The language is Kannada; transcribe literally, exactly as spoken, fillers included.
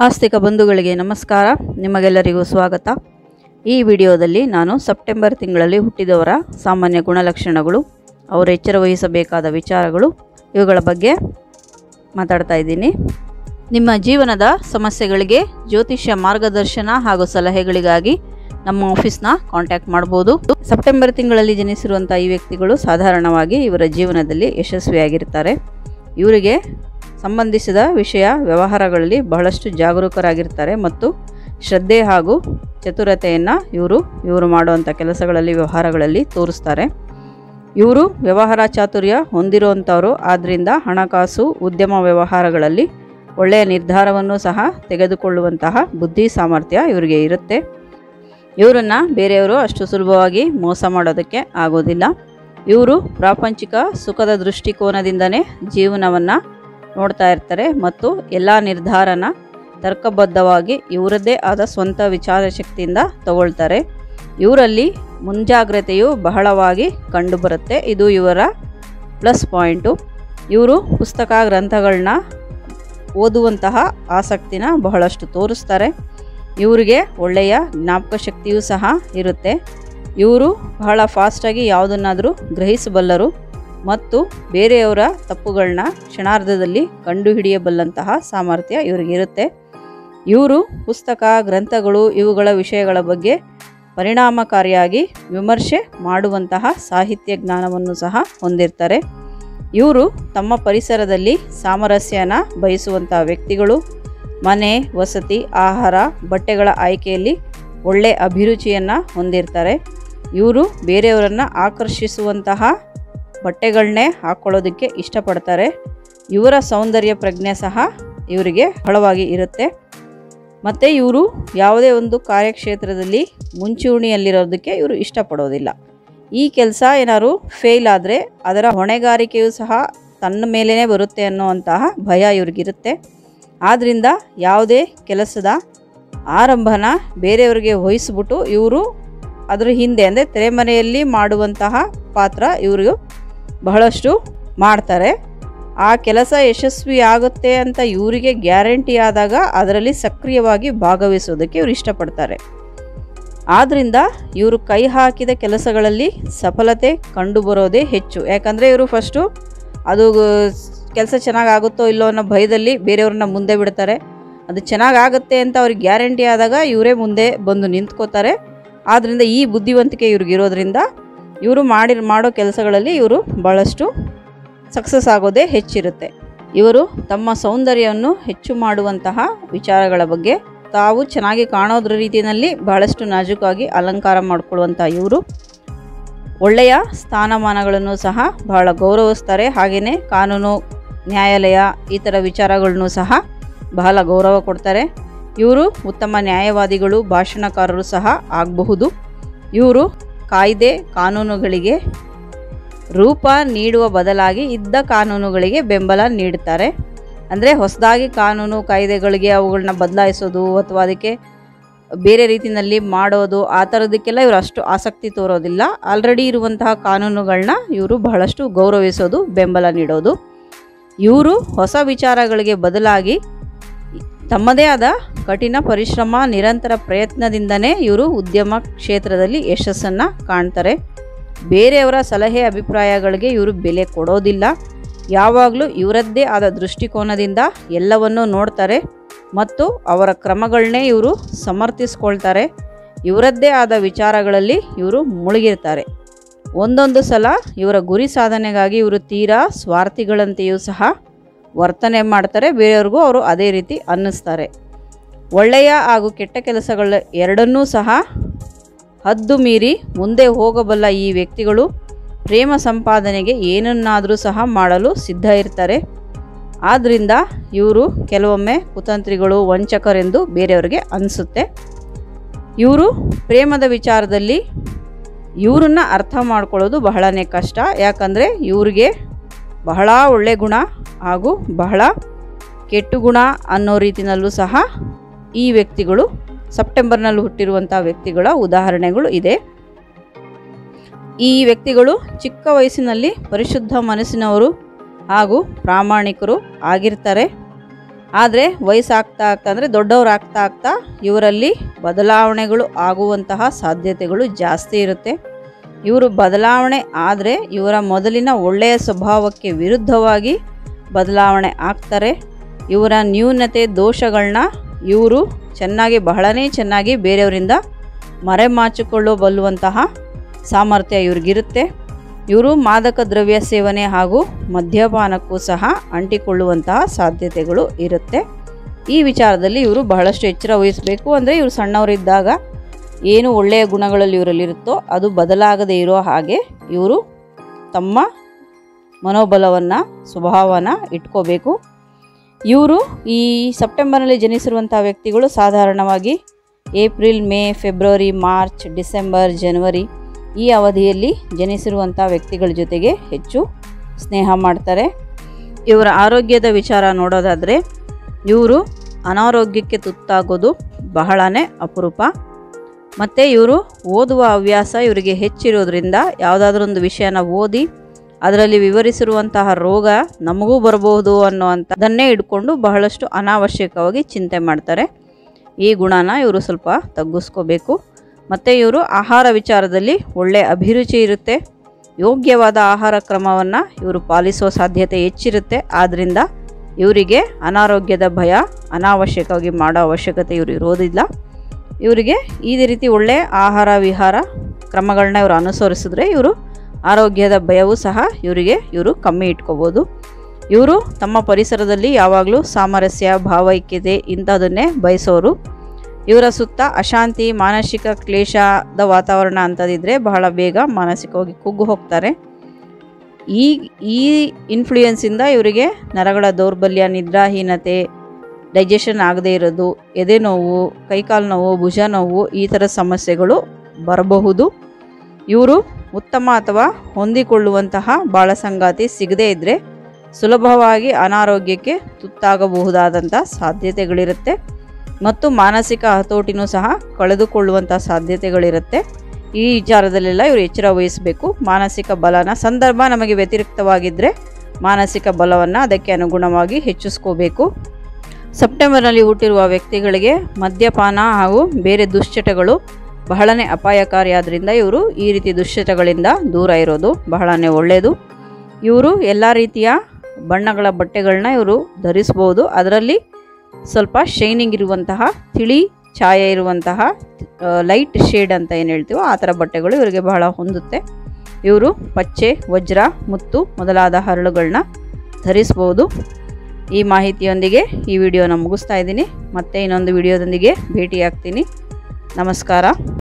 ಆಸ್ತಿಕ ಬಂಧುಗಳಿಗೆ ನಮಸ್ಕಾರ. ನಿಮಗೆಲ್ಲರಿಗೂ ಸ್ವಾಗತ. ಈ ವಿಡಿಯೋದಲ್ಲಿ ನಾನು ಸೆಪ್ಟೆಂಬರ್ ತಿಂಗಳಲ್ಲಿ ಹುಟ್ಟಿದವರ ಸಾಮಾನ್ಯ ಗುಣಲಕ್ಷಣಗಳು, ಅವರು ಎಚ್ಚರ ವಹಿಸಬೇಕಾದ ವಿಚಾರಗಳು, ಇವುಗಳ ಬಗ್ಗೆ ಮಾತಾಡ್ತಾ ಇದ್ದೀನಿ. ನಿಮ್ಮ ಜೀವನದ ಸಮಸ್ಯೆಗಳಿಗೆ ಜ್ಯೋತಿಷ್ಯ ಮಾರ್ಗದರ್ಶನ ಹಾಗೂ ಸಲಹೆಗಳಿಗಾಗಿ ನಮ್ಮ ಆಫೀಸ್ನ ಕಾಂಟ್ಯಾಕ್ಟ್ ಮಾಡ್ಬೋದು. ಸೆಪ್ಟೆಂಬರ್ ತಿಂಗಳಲ್ಲಿ ಜನಿಸಿರುವಂಥ ಈ ವ್ಯಕ್ತಿಗಳು ಸಾಧಾರಣವಾಗಿ ಇವರ ಜೀವನದಲ್ಲಿ ಯಶಸ್ವಿಯಾಗಿರ್ತಾರೆ. ಇವರಿಗೆ ಸಂಬಂಧಿಸಿದ ವಿಷಯ ವ್ಯವಹಾರಗಳಲ್ಲಿ ಬಹಳಷ್ಟು ಜಾಗರೂಕರಾಗಿರ್ತಾರೆ ಮತ್ತು ಶ್ರದ್ಧೆ ಹಾಗೂ ಚತುರತೆಯನ್ನು ಇವರು ಇವರು ಮಾಡುವಂಥ ಕೆಲಸಗಳಲ್ಲಿ ವ್ಯವಹಾರಗಳಲ್ಲಿ ತೋರಿಸ್ತಾರೆ. ಇವರು ವ್ಯವಹಾರ ಚಾತುರ್ಯ ಹೊಂದಿರುವಂಥವರು. ಆದ್ದರಿಂದ ಹಣಕಾಸು ಉದ್ಯಮ ವ್ಯವಹಾರಗಳಲ್ಲಿ ಒಳ್ಳೆಯ ನಿರ್ಧಾರವನ್ನು ಸಹ ತೆಗೆದುಕೊಳ್ಳುವಂತಹ ಬುದ್ಧಿ ಸಾಮರ್ಥ್ಯ ಇವರಿಗೆ ಇರುತ್ತೆ. ಇವರನ್ನು ಬೇರೆಯವರು ಅಷ್ಟು ಸುಲಭವಾಗಿ ಮೋಸ ಮಾಡೋದಕ್ಕೆ ಆಗೋದಿಲ್ಲ. ಇವರು ಪ್ರಾಪಂಚಿಕ ಸುಖದ ದೃಷ್ಟಿಕೋನದಿಂದನೇ ಜೀವನವನ್ನು ನೋಡ್ತಾ ಇರ್ತಾರೆ ಮತ್ತು ಎಲ್ಲ ನಿರ್ಧಾರನ ತರ್ಕಬದ್ಧವಾಗಿ ಇವರದ್ದೇ ಆದ ಸ್ವಂತ ವಿಚಾರ ಶಕ್ತಿಯಿಂದ ತಗೊಳ್ತಾರೆ. ಇವರಲ್ಲಿ ಮುಂಜಾಗ್ರತೆಯು ಬಹಳವಾಗಿ ಕಂಡುಬರುತ್ತೆ. ಇದು ಇವರ ಪ್ಲಸ್ ಪಾಯಿಂಟು. ಇವರು ಪುಸ್ತಕ ಗ್ರಂಥಗಳನ್ನ ಓದುವಂತಹ ಆಸಕ್ತಿನ ಬಹಳಷ್ಟು ತೋರಿಸ್ತಾರೆ. ಇವರಿಗೆ ಒಳ್ಳೆಯ ಜ್ಞಾಪಕ ಶಕ್ತಿಯೂ ಸಹ ಇರುತ್ತೆ. ಇವರು ಬಹಳ ಫಾಸ್ಟಾಗಿ ಯಾವುದನ್ನಾದರೂ ಗ್ರಹಿಸಬಲ್ಲರು ಮತ್ತು ಬೇರೆಯವರ ತಪ್ಪುಗಳನ್ನ ಕ್ಷಣಾರ್ಧದಲ್ಲಿ ಕಂಡುಹಿಡಿಯಬಲ್ಲಂತಹ ಸಾಮರ್ಥ್ಯ ಇವರಿಗಿರುತ್ತೆ. ಇವರು ಪುಸ್ತಕ ಗ್ರಂಥಗಳು ಇವುಗಳ ವಿಷಯಗಳ ಬಗ್ಗೆ ಪರಿಣಾಮಕಾರಿಯಾಗಿ ವಿಮರ್ಶೆ ಮಾಡುವಂತಹ ಸಾಹಿತ್ಯ ಜ್ಞಾನವನ್ನು ಸಹ ಹೊಂದಿರ್ತಾರೆ. ಇವರು ತಮ್ಮ ಪರಿಸರದಲ್ಲಿ ಸಾಮರಸ್ಯನ ಬಯಸುವಂಥ ವ್ಯಕ್ತಿಗಳು. ಮನೆ, ವಸತಿ, ಆಹಾರ, ಬಟ್ಟೆಗಳ ಆಯ್ಕೆಯಲ್ಲಿ ಒಳ್ಳೆಯ ಅಭಿರುಚಿಯನ್ನು ಹೊಂದಿರ್ತಾರೆ. ಇವರು ಬೇರೆಯವರನ್ನು ಆಕರ್ಷಿಸುವಂತಹ ಬಟ್ಟೆಗಳನ್ನೇ ಹಾಕ್ಕೊಳ್ಳೋದಕ್ಕೆ ಇಷ್ಟಪಡ್ತಾರೆ. ಇವರ ಸೌಂದರ್ಯ ಪ್ರಜ್ಞೆ ಸಹ ಇವರಿಗೆ ಬಹಳವಾಗಿ ಇರುತ್ತೆ. ಮತ್ತು ಇವರು ಯಾವುದೇ ಒಂದು ಕಾರ್ಯಕ್ಷೇತ್ರದಲ್ಲಿ ಮುಂಚೂಣಿಯಲ್ಲಿರೋದಕ್ಕೆ ಇವರು ಇಷ್ಟಪಡೋದಿಲ್ಲ. ಈ ಕೆಲಸ ಏನಾದ್ರು ಫೇಲ್ ಆದರೆ ಅದರ ಹೊಣೆಗಾರಿಕೆಯೂ ಸಹ ತನ್ನ ಮೇಲೇ ಬರುತ್ತೆ ಅನ್ನುವಂತಹ ಭಯ ಇವ್ರಿಗಿರುತ್ತೆ. ಆದ್ದರಿಂದ ಯಾವುದೇ ಕೆಲಸದ ಆರಂಭನ ಬೇರೆಯವರಿಗೆ ವಹಿಸ್ಬಿಟ್ಟು ಇವರು ಅದರ ಹಿಂದೆ ಅಂದರೆ ತೆರೆಮರೆಯಲ್ಲಿ ಮಾಡುವಂತಹ ಪಾತ್ರ ಇವರು ಬಹಳಷ್ಟು ಮಾಡ್ತಾರೆ. ಆ ಕೆಲಸ ಯಶಸ್ವಿ ಆಗುತ್ತೆ ಅಂತ ಇವರಿಗೆ ಗ್ಯಾರಂಟಿ ಆದಾಗ ಅದರಲ್ಲಿ ಸಕ್ರಿಯವಾಗಿ ಭಾಗವಹಿಸೋದಕ್ಕೆ ಇವರು ಇಷ್ಟಪಡ್ತಾರೆ. ಆದ್ದರಿಂದ ಇವರು ಕೈ ಹಾಕಿದ ಕೆಲಸಗಳಲ್ಲಿ ಸಫಲತೆ ಕಂಡುಬರೋದೇ ಹೆಚ್ಚು. ಯಾಕಂದರೆ ಇವರು ಫಸ್ಟು ಅದು ಕೆಲಸ ಚೆನ್ನಾಗಾಗುತ್ತೋ ಇಲ್ಲೋ ಅನ್ನೋ ಭಯದಲ್ಲಿ ಬೇರೆಯವ್ರನ್ನ ಮುಂದೆ ಬಿಡ್ತಾರೆ. ಅದು ಚೆನ್ನಾಗಾಗುತ್ತೆ ಅಂತ ಅವ್ರಿಗೆ ಗ್ಯಾರಂಟಿ ಆದಾಗ ಇವರೇ ಮುಂದೆ ಬಂದು ನಿಂತ್ಕೋತಾರೆ. ಆದ್ದರಿಂದ ಈ ಬುದ್ಧಿವಂತಿಕೆ ಇವ್ರಿಗಿರೋದ್ರಿಂದ ಇವರು ಮಾಡಿ ಮಾಡೋ ಕೆಲಸಗಳಲ್ಲಿ ಇವರು ಭಾಳಷ್ಟು ಸಕ್ಸಸ್ ಆಗೋದೇ ಹೆಚ್ಚಿರುತ್ತೆ. ಇವರು ತಮ್ಮ ಸೌಂದರ್ಯವನ್ನು ಹೆಚ್ಚು ಮಾಡುವಂತಹ ವಿಚಾರಗಳ ಬಗ್ಗೆ ತಾವು ಚೆನ್ನಾಗಿ ಕಾಣೋದ್ರ ರೀತಿಯಲ್ಲಿ ಬಹಳಷ್ಟು ನಾಜೂಕಾಗಿ ಅಲಂಕಾರ ಮಾಡಿಕೊಳ್ಳುವಂಥ ಇವರು ಒಳ್ಳೆಯ ಸ್ಥಾನಮಾನಗಳನ್ನು ಸಹ ಬಹಳ ಗೌರವಿಸ್ತಾರೆ. ಹಾಗೆಯೇ ಕಾನೂನು, ನ್ಯಾಯಾಲಯ ಈ ಥರ ವಿಚಾರಗಳನ್ನು ಸಹ ಬಹಳ ಗೌರವ ಕೊಡ್ತಾರೆ. ಇವರು ಉತ್ತಮ ನ್ಯಾಯವಾದಿಗಳು, ಭಾಷಣಕಾರರು ಸಹ ಆಗಬಹುದು. ಇವರು ಕಾಯ್ದೆ ಕಾನೂನುಗಳಿಗೆ ರೂಪ ನೀಡುವ ಬದಲಾಗಿ ಇದ್ದ ಕಾನೂನುಗಳಿಗೆ ಬೆಂಬಲ ನೀಡುತ್ತಾರೆ. ಅಂದರೆ ಹೊಸದಾಗಿ ಕಾನೂನು ಕಾಯ್ದೆಗಳಿಗೆ ಅವುಗಳನ್ನ ಬದಲಾಯಿಸೋದು ಅಥವಾ ಅದಕ್ಕೆ ಬೇರೆ ರೀತಿಯಲ್ಲಿ ಮಾಡೋದು ಆ ಥರದಕ್ಕೆಲ್ಲ ಇವರು ಅಷ್ಟು ಆಸಕ್ತಿ ತೋರೋದಿಲ್ಲ. ಆಲ್ರೆಡಿ ಇರುವಂತಹ ಕಾನೂನುಗಳನ್ನ ಇವರು ಬಹಳಷ್ಟು ಗೌರವಿಸೋದು, ಬೆಂಬಲ ನೀಡೋದು. ಇವರು ಹೊಸ ವಿಚಾರಗಳಿಗೆ ಬದಲಾಗಿ ತಮ್ಮದೇ ಆದ ಕಠಿಣ ಪರಿಶ್ರಮ, ನಿರಂತರ ಪ್ರಯತ್ನದಿಂದನೇ ಇವರು ಉದ್ಯಮ ಕ್ಷೇತ್ರದಲ್ಲಿ ಯಶಸ್ಸನ್ನು ಕಾಣ್ತಾರೆ. ಬೇರೆಯವರ ಸಲಹೆ ಅಭಿಪ್ರಾಯಗಳಿಗೆ ಇವರು ಬೆಲೆ ಕೊಡೋದಿಲ್ಲ. ಯಾವಾಗಲೂ ಇವರದ್ದೇ ಆದ ದೃಷ್ಟಿಕೋನದಿಂದ ಎಲ್ಲವನ್ನೂ ನೋಡ್ತಾರೆ ಮತ್ತು ಅವರ ಕ್ರಮಗಳನ್ನೇ ಇವರು ಸಮರ್ಥಿಸ್ಕೊಳ್ತಾರೆ. ಇವರದ್ದೇ ಆದ ವಿಚಾರಗಳಲ್ಲಿ ಇವರು ಮುಳುಗಿರ್ತಾರೆ. ಒಂದೊಂದು ಸಲ ಇವರ ಗುರಿ ಸಾಧನೆಗಾಗಿ ಇವರು ತೀರಾ ಸ್ವಾರ್ಥಿಗಳಂತೆಯೂ ಸಹ ವರ್ತನೆ ಮಾಡ್ತಾರೆ. ಬೇರೆಯವ್ರಿಗೂ ಅವರು ಅದೇ ರೀತಿ ಅನ್ನಿಸ್ತಾರೆ. ಒಳ್ಳೆಯ ಹಾಗೂ ಕೆಟ್ಟ ಕೆಲಸಗಳ ಎರಡನ್ನೂ ಸಹ ಹದ್ದು ಮೀರಿ ಮುಂದೆ ಹೋಗಬಲ್ಲ ಈ ವ್ಯಕ್ತಿಗಳು ಪ್ರೇಮ ಸಂಪಾದನೆಗೆ ಏನನ್ನಾದರೂ ಸಹ ಮಾಡಲು ಸಿದ್ಧ ಇರ್ತಾರೆ. ಆದ್ದರಿಂದ ಇವರು ಕೆಲವೊಮ್ಮೆ ಕುತಂತ್ರಿಗಳು, ವಂಚಕರೆಂದು ಬೇರೆಯವರಿಗೆ ಅನಿಸುತ್ತೆ. ಇವರು ಪ್ರೇಮದ ವಿಚಾರದಲ್ಲಿ ಇವರನ್ನು ಅರ್ಥ ಮಾಡ್ಕೊಳ್ಳೋದು ಬಹಳನೇ ಕಷ್ಟ. ಯಾಕಂದರೆ ಇವರಿಗೆ ಬಹಳ ಒಳ್ಳೆಯ ಗುಣ ಹಾಗೂ ಬಹಳ ಕೆಟ್ಟು ಗುಣ ಅನ್ನೋ ರೀತಿಯಲ್ಲೂ ಸಹ ಈ ವ್ಯಕ್ತಿಗಳು ಸೆಪ್ಟೆಂಬರ್ನಲ್ಲಿ ಹುಟ್ಟಿರುವಂಥ ವ್ಯಕ್ತಿಗಳ ಉದಾಹರಣೆಗಳು ಇದೆ. ಈ ವ್ಯಕ್ತಿಗಳು ಚಿಕ್ಕ ವಯಸ್ಸಿನಲ್ಲಿ ಪರಿಶುದ್ಧ ಮನಸ್ಸಿನವರು ಹಾಗೂ ಪ್ರಾಮಾಣಿಕರು ಆಗಿರ್ತಾರೆ. ಆದರೆ ವಯಸ್ಸಾಗ್ತಾ ಆಗ್ತಾ ಅಂದರೆ ದೊಡ್ಡವರು ಆಗ್ತಾ ಆಗ್ತಾ ಇವರಲ್ಲಿ ಬದಲಾವಣೆಗಳು ಆಗುವಂತಹ ಸಾಧ್ಯತೆಗಳು ಜಾಸ್ತಿ ಇರುತ್ತೆ. ಇವರು ಬದಲಾವಣೆ ಆದರೆ ಇವರ ಮೊದಲಿನ ಒಳ್ಳೆಯ ಸ್ವಭಾವಕ್ಕೆ ವಿರುದ್ಧವಾಗಿ ಬದಲಾವಣೆ ಆಗ್ತಾರೆ. ಇವರ ನ್ಯೂನತೆ ದೋಷಗಳನ್ನ ಇವರು ಚೆನ್ನಾಗಿ ಬಹಳನೇ ಚೆನ್ನಾಗಿ ಬೇರೆಯವರಿಂದ ಮರೆಮಾಚಿಕೊಳ್ಳಬಲ್ಲುವಂತಹ ಸಾಮರ್ಥ್ಯ ಇವ್ರಿಗಿರುತ್ತೆ. ಇವರು ಮಾದಕ ದ್ರವ್ಯ ಸೇವನೆ ಹಾಗೂ ಮದ್ಯಪಾನಕ್ಕೂ ಸಹ ಅಂಟಿಕೊಳ್ಳುವಂತಹ ಸಾಧ್ಯತೆಗಳು ಇರುತ್ತೆ. ಈ ವಿಚಾರದಲ್ಲಿ ಇವರು ಬಹಳಷ್ಟು ಎಚ್ಚರ ವಹಿಸಬೇಕು. ಅಂದರೆ ಇವರು ಸಣ್ಣವರಿದ್ದಾಗ ಏನು ಒಳ್ಳೆಯ ಗುಣಗಳಲ್ಲಿ ಇವರಲ್ಲಿರುತ್ತೋ ಅದು ಬದಲಾಗದೇ ಇರೋ ಹಾಗೆ ಇವರು ತಮ್ಮ ಮನೋಬಲವನ್ನು ಸ್ವಭಾವನ ಇಟ್ಕೋಬೇಕು. ಇವರು ಈ ಸೆಪ್ಟೆಂಬರ್ನಲ್ಲಿ ಜನಿಸಿರುವಂಥ ವ್ಯಕ್ತಿಗಳು ಸಾಧಾರಣವಾಗಿ April, May, February, March, December, ಜನವರಿ ಈ ಅವಧಿಯಲ್ಲಿ ಜನಿಸಿರುವಂಥ ವ್ಯಕ್ತಿಗಳ ಜೊತೆಗೆ ಹೆಚ್ಚು ಸ್ನೇಹ ಮಾಡ್ತಾರೆ. ಇವರ ಆರೋಗ್ಯದ ವಿಚಾರ ನೋಡೋದಾದರೆ ಇವರು ಅನಾರೋಗ್ಯಕ್ಕೆ ತುತ್ತಾಗೋದು ಬಹಳನೇ ಅಪರೂಪ. ಮತ್ತು ಇವರು ಓದುವ ಹವ್ಯಾಸ ಇವರಿಗೆ ಹೆಚ್ಚಿರೋದ್ರಿಂದ ಯಾವುದಾದ್ರೂ ಒಂದು ವಿಷಯನ ಓದಿ ಅದರಲ್ಲಿ ವಿವರಿಸಿರುವಂತಹ ರೋಗ ನಮಗೂ ಬರಬಹುದು ಅನ್ನೋವಂಥದ್ದನ್ನೇ ಇಟ್ಕೊಂಡು ಬಹಳಷ್ಟು ಅನಾವಶ್ಯಕವಾಗಿ ಚಿಂತೆ ಮಾಡ್ತಾರೆ. ಈ ಗುಣನ ಇವರು ಸ್ವಲ್ಪ ತಗ್ಗಿಸ್ಕೋಬೇಕು. ಮತ್ತು ಇವರು ಆಹಾರ ವಿಚಾರದಲ್ಲಿ ಒಳ್ಳೆಯ ಅಭಿರುಚಿ ಇರುತ್ತೆ. ಯೋಗ್ಯವಾದ ಆಹಾರ ಕ್ರಮವನ್ನು ಇವರು ಪಾಲಿಸುವ ಸಾಧ್ಯತೆ ಹೆಚ್ಚಿರುತ್ತೆ. ಆದ್ದರಿಂದ ಇವರಿಗೆ ಅನಾರೋಗ್ಯದ ಭಯ ಅನಾವಶ್ಯಕವಾಗಿ ಮಾಡೋ ಅವಶ್ಯಕತೆ ಇವರು ಇರೋದಿಲ್ಲ. ಇವರಿಗೆ ಈ ರೀತಿ ಒಳ್ಳೆಯ ಆಹಾರ ವಿಹಾರ ಕ್ರಮಗಳನ್ನ ಇವರು ಅನುಸರಿಸಿದ್ರೆ ಇವರು ಆರೋಗ್ಯದ ಭಯವೂ ಸಹ ಇವರಿಗೆ ಇವರು ಕಮ್ಮಿ ಇಟ್ಕೋಬೋದು. ಇವರು ತಮ್ಮ ಪರಿಸರದಲ್ಲಿ ಯಾವಾಗಲೂ ಸಾಮರಸ್ಯ, ಭಾವೈಕ್ಯತೆ ಇಂಥದನ್ನೇ ಬಯಸೋರು. ಇವರ ಸುತ್ತ ಅಶಾಂತಿ, ಮಾನಸಿಕ ಕ್ಲೇಶದ ವಾತಾವರಣ ಅಂತದಿದ್ದರೆ ಬಹಳ ಬೇಗ ಮಾನಸಿಕವಾಗಿ ಕುಗ್ಗು ಹೋಗ್ತಾರೆ. ಈ ಈ ಇನ್ಫ್ಲೂಯೆನ್ಸಿಂದ ಇವರಿಗೆ ನರಗಳ ದೌರ್ಬಲ್ಯ, ನಿದ್ರಾಹೀನತೆ, ಡೈಜೆಷನ್ ಆಗದೇ ಇರೋದು, ಎದೆ ನೋವು, ಕೈಕಾಲು ನೋವು, ಭುಜ ನೋವು ಈ ಥರ ಸಮಸ್ಯೆಗಳು ಬರಬಹುದು. ಇವರು ಉತ್ತಮ ಅಥವಾ ಹೊಂದಿಕೊಳ್ಳುವಂತಹ ಬಾಳ ಸಂಗಾತಿ ಸಿಗದೇ ಇದ್ದರೆ ಸುಲಭವಾಗಿ ಅನಾರೋಗ್ಯಕ್ಕೆ ತುತ್ತಾಗಬಹುದಾದಂಥ ಸಾಧ್ಯತೆಗಳಿರುತ್ತೆ. ಮತ್ತು ಮಾನಸಿಕ ಹತೋಟಿನೂ ಸಹ ಕಳೆದುಕೊಳ್ಳುವಂಥ ಸಾಧ್ಯತೆಗಳಿರುತ್ತೆ. ಈ ವಿಚಾರದಲ್ಲೆಲ್ಲ ಇವರು ಎಚ್ಚರ ವಹಿಸಬೇಕು. ಮಾನಸಿಕ ಬಲನ ಸಂದರ್ಭ ನಮಗೆ ವ್ಯತಿರಿಕ್ತವಾಗಿದ್ದರೆ ಮಾನಸಿಕ ಬಲವನ್ನು ಅದಕ್ಕೆ ಅನುಗುಣವಾಗಿ ಹೆಚ್ಚಿಸ್ಕೋಬೇಕು. ಸೆಪ್ಟೆಂಬರ್ನಲ್ಲಿ ಹುಟ್ಟಿರುವ ವ್ಯಕ್ತಿಗಳಿಗೆ ಮದ್ಯಪಾನ ಹಾಗೂ ಬೇರೆ ದುಶ್ಚಟಗಳು ಬಹಳನೇ ಅಪಾಯಕಾರಿಯಾದ್ದರಿಂದ ಇವರು ಈ ರೀತಿ ದುಶ್ಚಟಗಳಿಂದ ದೂರ ಇರೋದು ಬಹಳನೇ ಒಳ್ಳೆಯದು. ಇವರು ಎಲ್ಲ ರೀತಿಯ ಬಣ್ಣಗಳ ಬಟ್ಟೆಗಳನ್ನ ಇವರು ಧರಿಸ್ಬೋದು. ಅದರಲ್ಲಿ ಸ್ವಲ್ಪ ಶೈನಿಂಗ್ ಇರುವಂತಹ, ತಿಳಿ ಛಾಯೆ ಇರುವಂತಹ, ಲೈಟ್ ಶೇಡ್ ಅಂತ ಏನು ಹೇಳ್ತೀವೋ ಆ ಥರ ಬಟ್ಟೆಗಳು ಇವರಿಗೆ ಬಹಳ ಹೊಂದುತ್ತೆ. ಇವರು ಪಚ್ಚೆ, ವಜ್ರ, ಮುತ್ತು ಮೊದಲಾದ ಹರಳುಗಳನ್ನ ಧರಿಸ್ಬೋದು. ಈ ಮಾಹಿತಿಯೊಂದಿಗೆ ಈ ವಿಡಿಯೋನ ಮುಗಿಸ್ತಾ ಇದ್ದೀನಿ. ಮತ್ತೆ ಇನ್ನೊಂದು ವಿಡಿಯೋದೊಂದಿಗೆ ಭೇಟಿಯಾಗ್ತೀನಿ. ನಮಸ್ಕಾರ.